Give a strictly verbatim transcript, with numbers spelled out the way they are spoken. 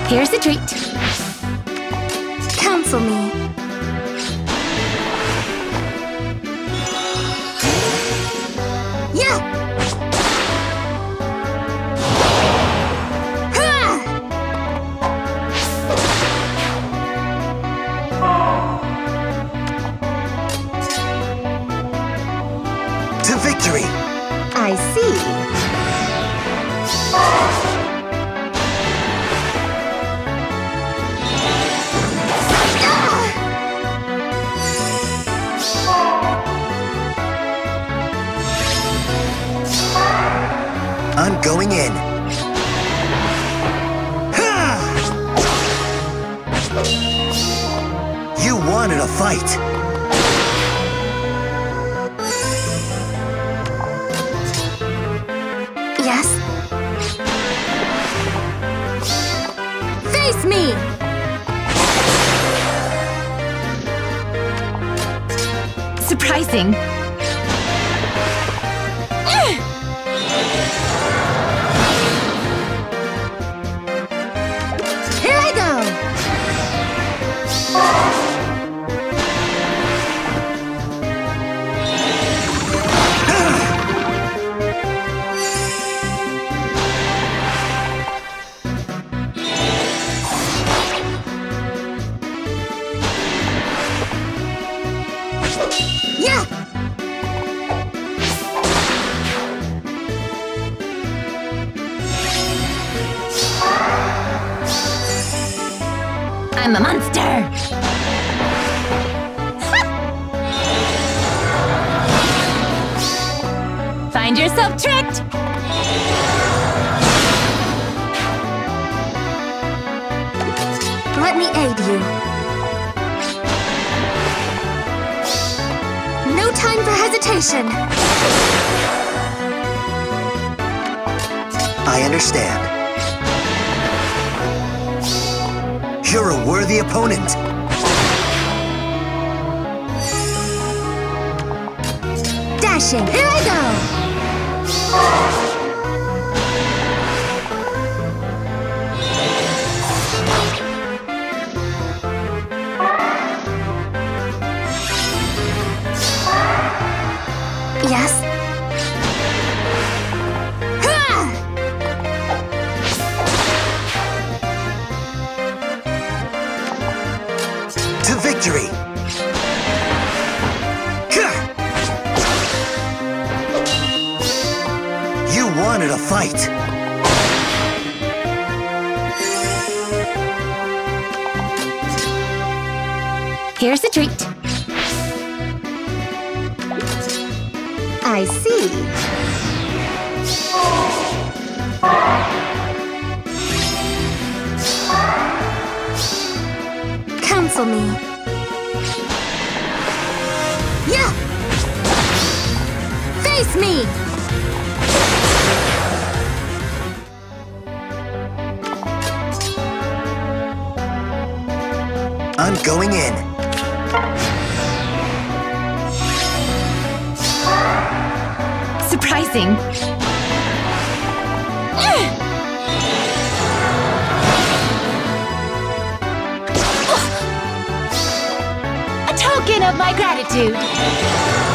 Here's a treat. Counsel me. Yeah! Ha! To victory! I see. I'm going in. Ha! You wanted a fight. Yes? Face me! Surprising. Here I go! Yeah! I'm a monster! Find yourself tricked! Let me aid you. No time for hesitation. I understand. You're a worthy opponent. Dashing, here I go! Yes? Ha! To victory! Gah! You wanted a fight. Here's a treat. I see. Counsel me. Yeah! Face me! I'm going in. Surprising. A token of my gratitude.